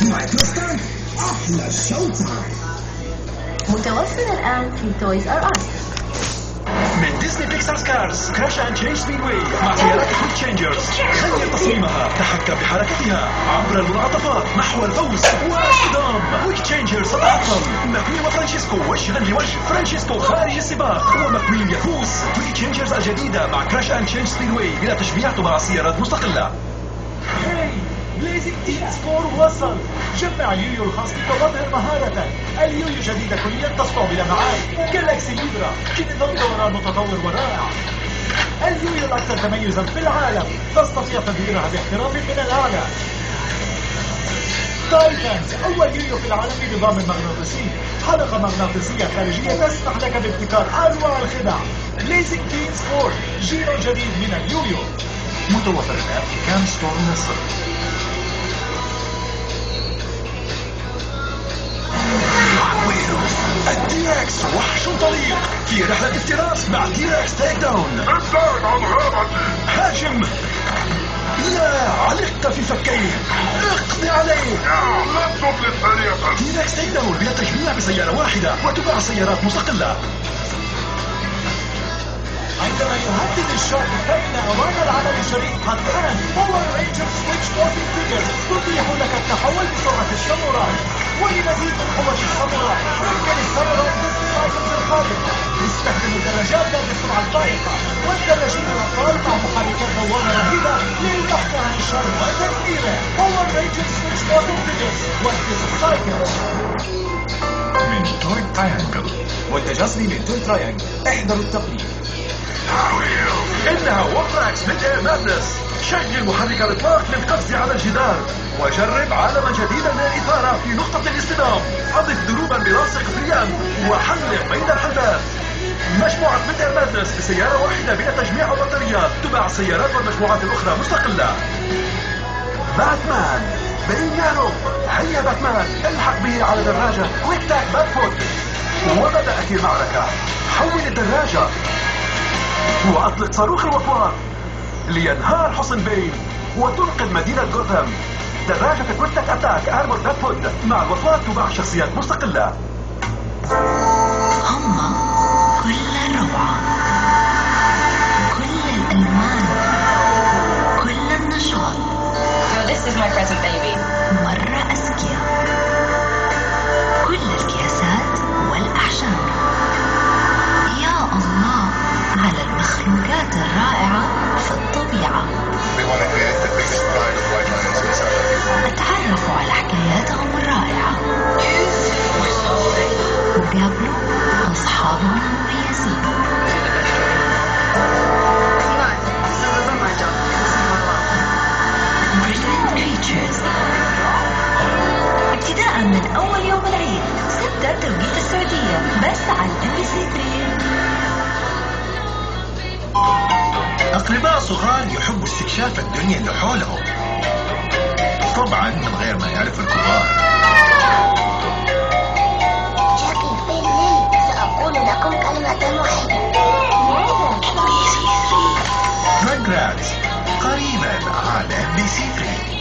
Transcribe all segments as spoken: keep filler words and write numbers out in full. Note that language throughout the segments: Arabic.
مايكروستان أحلى شو تايم. متوفر الآن في تويز ار اس. من ديزني بيكسار كارز كراش اند تشينج سبيدواي مع سيارات كويك تشينجرز. غير تصميمها، تحكم بحركتها عبر المنعطفات نحو الفوز والاصطدام. كويك تشينجرز تتعطل. ماكوين وفرانشيسكو وجها لوجه. فرانشيسكو خارج السباق وماكوين يفوز. كويك تشينجرز الجديدة مع كراش اند تشينج سبيدواي بلا تشبيع مع سيارات مستقلة. هاي بليزنج تيم سبور وصل. جمع اليويو الخاص بك وظهر مهارة. اليويو جديدة كليا تصنع بلا معاد. جالاكسي ليبرا كنظام دوران متطور ورائع. اليويو الأكثر تميزا في العالم، تستطيع تدويرها باحتراف من الأعلى. تايتنز أول يويو في العالم بنظام مغناطيسي. حلقة مغناطيسية خارجية تسمح لك بابتكار أروع الخدع. بليزنج تيم سبور جيل جديد من اليويو. متوفر الآن في كام ستور مصر. الدي-اكس وحش طليق في رحلة افتراس مع دي-اكس تيك داون. ابتعد عن غابتي. هاجم. لا، علقت في فكيه. اقضي عليه. لا تفلت ثانية. دي-اكس تيك داون بلا تجميع بسيارة واحدة وتباع سيارات مستقلة. عندما يهدد الشر فإن أوان العمل الجريء قد آن. باور رينجر سويتش موتنج فيجرز تتيح لك التحول بسرعة الساموراي. ولمزيد من قوة الساموراي يمكن الساموراي ضد السايكلز القادم. يستخدم الدراجات ذات السرعة الفائقة والدراجين الأبطال مع محركات دوامة رهيبة للبحث عن الشر وتدميره. باور رينجر سويتش موتنج فيجرز وانقذ السايكلز. من توي تراينجل. والتجسمي من توي تراينجل. احضروا التقييم. إنها وفراكس من اير مادنس. شغل محرك الإطلاق للقفز على الجدار وجرب عالما جديدا من الإثارة في نقطة الاصطدام. أضف دروبا براس قفريان وحلق بين الحلبات. مجموعة من اير مادنس بسيارة واحدة بلا تجميع أو بطاريات. تباع السيارات والمجموعات الأخرى مستقلة. باتمان بين يهرب. هيا باتمان الحق به على دراجة كويك تاك باتفوت. وبدأت المعركة. حول الدراجة وأطلق صاروخ الوطواط لينهار حصن بين وتنقذ مدينة جوثام. دراجة كويك أتاك أرمور باتفود مع الوطواط تباع شخصيات مستقلة. هم كل الروعة، كل الألوان، كل النشاط. So this is my present baby. مرة أذكياء. كل الكياسات والأحجام. يا الله على المخلوقات الرائعة في الطبيعة. اتعرفوا على حكاياتهم الرائعة وقابلوا أصحابهم المميزين. Brilliant Creatures ابتداء من أول يوم العيد ستة توقيت السعودية بس على ام بي سي ثلاثة. أقرباء صغار يحبوا استكشاف الدنيا اللي حولهم، طبعا من غير ما يعرف الكبار. جاكي بالليل سأقول لكم كلمة واحدة. راجراتس قريبا على ام بي سي ثلاثة.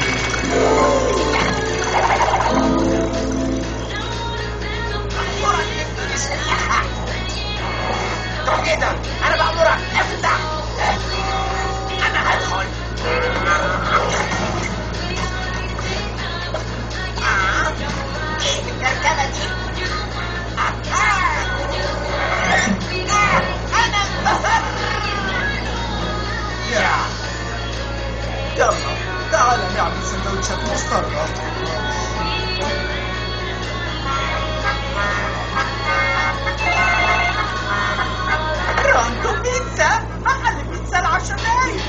كده انا بأمرك افتح. انا هدخل. اه ايه الكركبه دي؟ انا انبهر. يا يلا تعال نعمل سندوتشات مسطرة. راندو بيتزا محل بيتزا العشوائي.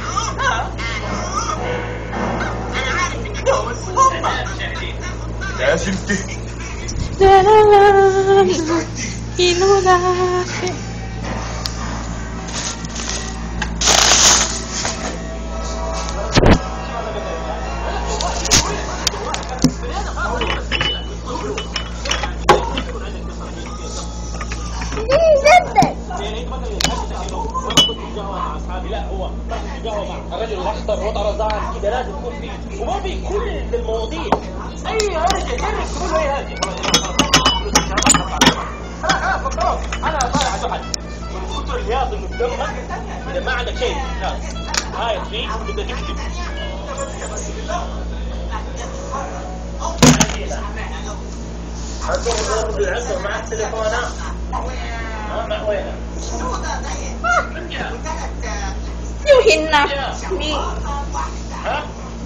انا عارف دول هما. لازم تهدي. لا لا لا لا جدا. لا هو قهوه مع الرجل الاخضر وطرزان كده لازم يكون فيه وما في كل المواضيع اي هرجه جرب تقول له اي هرجه خلاص خلاص انا طالع جحد من كثر الهياط اللي قدامك اذا ما عندك شيء هاي فيه تبدا تكتب هتروح ضرب العصر مع التليفون ها ها مع وينه อยู่หินนะมี ها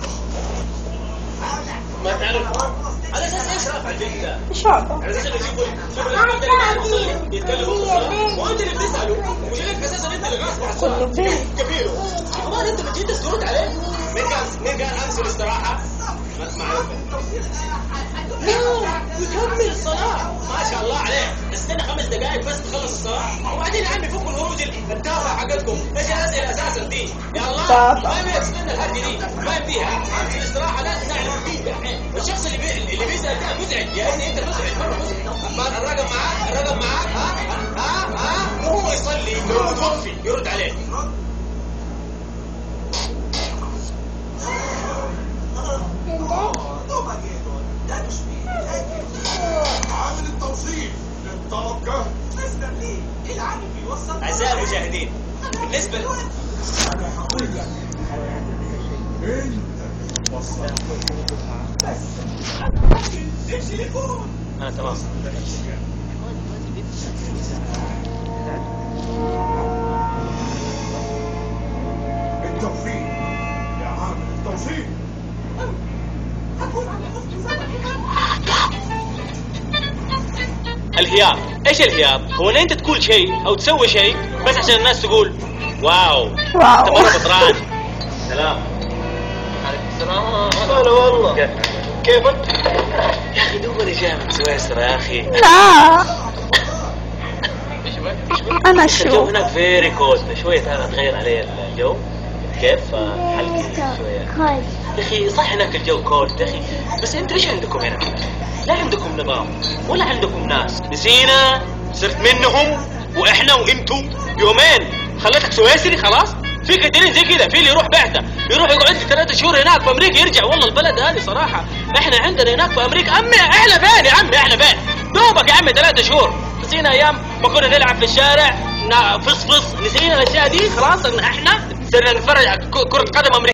ما تعرف على اساس ايش رافع البنت ไม่ชอบอ่ะ على اساس انه يجيبوا يجيبوا يتكلموا وانت اللي بتساله وشايف اساسا انت اللي غاصب كله بيه كبيره كمان انت بتجي تسكت عليه مين قال مين قال انزل استراحه ما اسمع يكمل الصلاة ما شاء الله عليه استنى خمس دقائق بس تخلص الصلاة وبعدين يا عمي فكوا الهروج التافهة حقتكم ايش الاسئلة اساسا دي يا الله ما يبي تستنى الهدي دي ما يبيها في الاستراحة لازم نعرف فيها والشخص اللي بي... اللي بيسأل ده مزعج يا ابني انت مزعج مرة مزعج الرقم معاك الرقم معاك ها ها ها وهو يصلي يقول توفي يرد عليه عامل التوصيل للطلب جه مستر ليه العامل بيوصل أعزائي المشاهدين بالنسبة ل اه تمام التوفيق يا عامل التوصيل الهياط ايش الهياط؟ هو ان انت تقول شيء او تسوي شيء بس عشان الناس تقول واو واو انت مرة بطران سلام عليكم السلام هلا والله كيفك؟ يا اخي دوبني جاي من سويسرا يا اخي لا انا الجو شو هناك فيري كولد شوية انا تغير علي الجو كيف حلقي شوية يا اخي صح هناك الجو كولد يا اخي بس انتوا ايش عندكم هنا؟ لا عندكم نظام ولا عندكم ناس نسينا صرت منهم واحنا وانتوا يومين خليتك سويسري خلاص في كثيرين زي كذا في اللي يروح بعثه يروح يقعد لي ثلاثة شهور هناك في امريكا يرجع والله البلد هذه صراحه احنا عندنا هناك في امريكا امي احنا فين يا عمي احنا فين دوبك يا عمي ثلاثة شهور نسينا ايام ما كنا نلعب في الشارع فصفص نسينا الاشياء دي خلاص احنا صرنا نتفرج على كرة قدم امريكا